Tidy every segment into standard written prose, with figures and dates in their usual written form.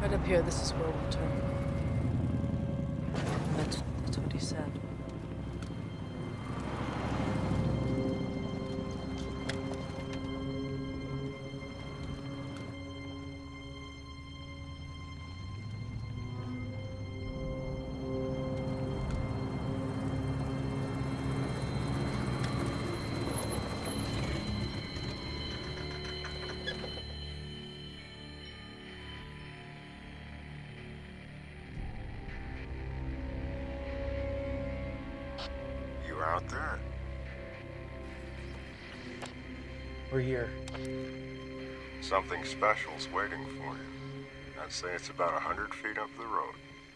Right up here, this is where we'll turn. That's what he said. Out there. We're here. Something special's waiting for you. I'd say it's about 100 feet up the road.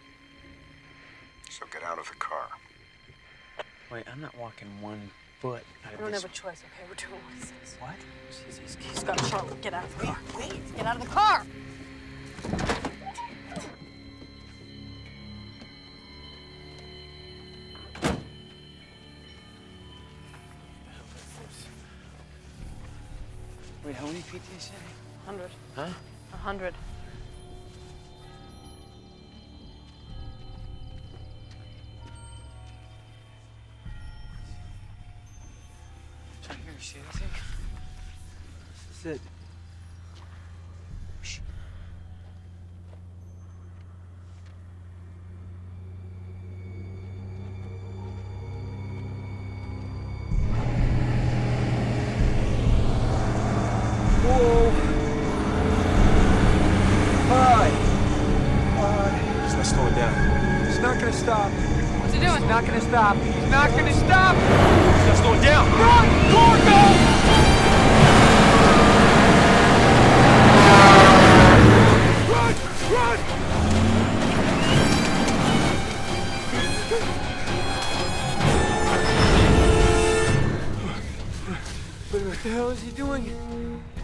So get out of the car. Wait, I'm not walking 1 foot out of this. We don't have a choice, okay? We're doing what he says. What? He's got Charlotte. Get out of the car. Please, get out of the car! Wait, how many feet did you say? 100. Huh? 100. Trying to hear shit, anything? This is it. Shh. Stop. What's he doing? He's not gonna stop. He's not gonna stop. He's not slowing down. Run! Gorgo! Run! Run! What the hell is he doing?